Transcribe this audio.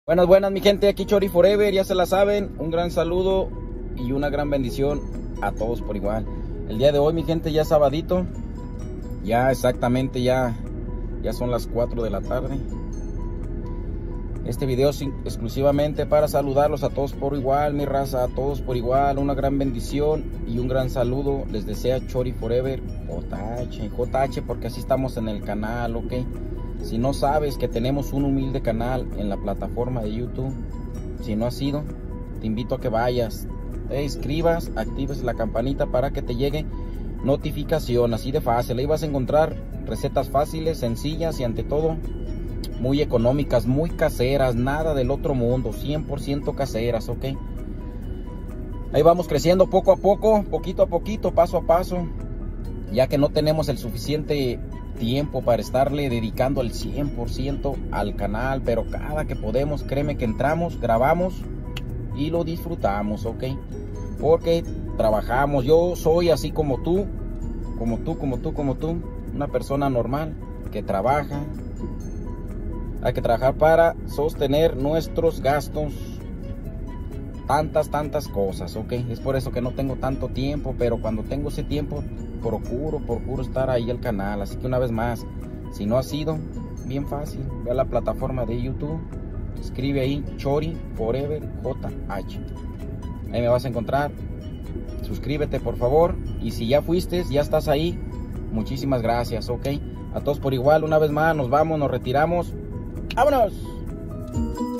Buenas, buenas mi gente, aquí Chori Forever, ya se la saben, un gran saludo y una gran bendición a todos por igual. El día de hoy mi gente ya es sabadito, ya exactamente ya son las 4 de la tarde. Este video es exclusivamente para saludarlos a todos por igual, mi raza, a todos por igual, una gran bendición y un gran saludo. Les desea Chori Forever, JH, porque así estamos en el canal, ok. Si no sabes que tenemos un humilde canal en la plataforma de YouTube, si no has sido, te invito a que vayas, te inscribas, actives la campanita para que te llegue notificación, así de fácil. Ahí vas a encontrar recetas fáciles, sencillas y ante todo muy económicas, muy caseras, nada del otro mundo, 100% caseras, ok. Ahí vamos creciendo poco a poco, poquito a poquito, paso a paso, ya que no tenemos el suficiente tiempo para estarle dedicando el 100% al canal, pero cada que podemos, créeme que entramos, grabamos y lo disfrutamos, ok, porque trabajamos. Yo soy así como tú, una persona normal que trabaja. Hay que trabajar para sostener nuestros gastos, tantas cosas, ok. Es por eso que no tengo tanto tiempo, pero cuando tengo ese tiempo procuro estar ahí al canal. Así que una vez más, si no ha sido, bien fácil, ve a la plataforma de YouTube, escribe ahí Chori Forever JH, ahí me vas a encontrar. Suscríbete por favor, y si ya fuiste, ya estás ahí, muchísimas gracias, ok. A todos por igual, una vez más, nos vamos, nos retiramos, ¡vámonos!